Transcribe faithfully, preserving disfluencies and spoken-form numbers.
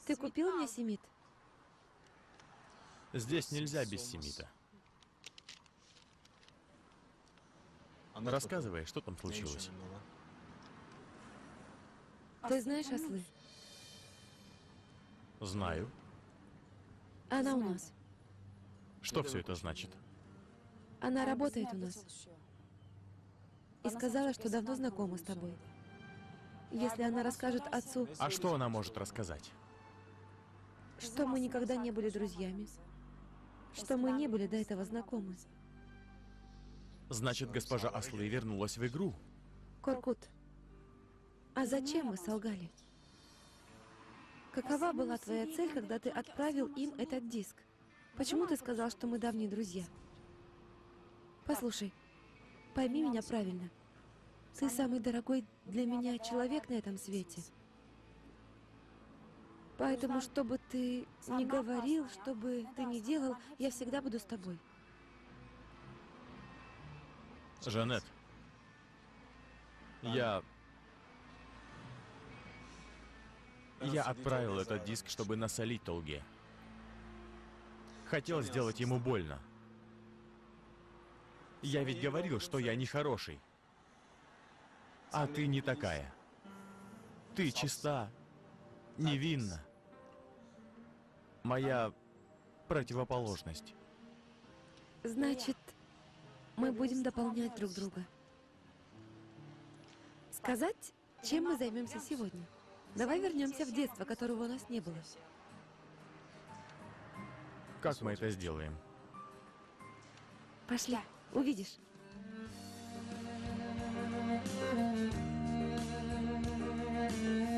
Ты купил мне семит? Здесь нельзя без семита. Рассказывай, что там случилось. Ты знаешь ослы? Знаю. Она у нас. Что все это значит? Она работает у нас. И сказала, что давно знакома с тобой. Если она расскажет отцу, А что она может рассказать? что мы никогда не были друзьями, что мы не были до этого знакомы. Значит, госпожа Ослы вернулась в игру. Коркут, а зачем вы солгали? Какова была твоя цель, когда ты отправил им этот диск? Почему ты сказал, что мы давние друзья? Послушай, пойми меня правильно. Ты самый дорогой для меня человек на этом свете. Поэтому, что бы ты ни говорил, что бы ты ни делал, я всегда буду с тобой. Жанет, я... Я отправил этот диск, чтобы насолить Толге. Хотел сделать ему больно. Я ведь говорил, что я нехороший. А ты не такая. Ты чиста, невинна. Моя противоположность. Значит, мы будем дополнять друг друга. Сказать, чем мы займемся сегодня? Давай вернемся в детство, которого у нас не было. Как мы это сделаем? Пошли, увидишь. Thank you.